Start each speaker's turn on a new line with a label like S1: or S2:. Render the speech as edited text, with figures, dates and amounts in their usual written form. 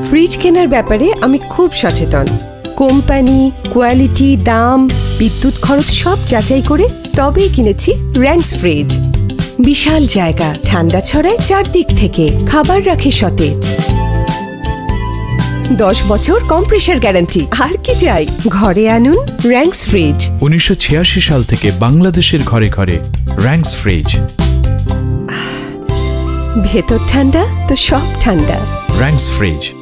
S1: Fridge কেনার ব্যাপারে আমি খুব সচেতন। কোম্পানি, কোয়ালিটি, দাম, বিদ্যুৎ খরচ সব যাচাই করে তবেই কিনেছি র্যাঙ্কস ফ্রিজ। বিশাল জায়গা, ঠান্ডা ছড়ায় চারদিক থেকে, খাবার রাখে সতেজ। 10 বছর কম্প্রেসার গ্যারান্টি, আর কি চাই? ঘরে আনুন র্যাঙ্কস ফ্রিজ।
S2: 1986 সাল থেকে বাংলাদেশের ঘরে ঘরে র্যাঙ্কস ফ্রিজ।
S1: ভেতর ঠান্ডা তো সব ঠান্ডা।
S2: র্যাঙ্কস ফ্রিজ।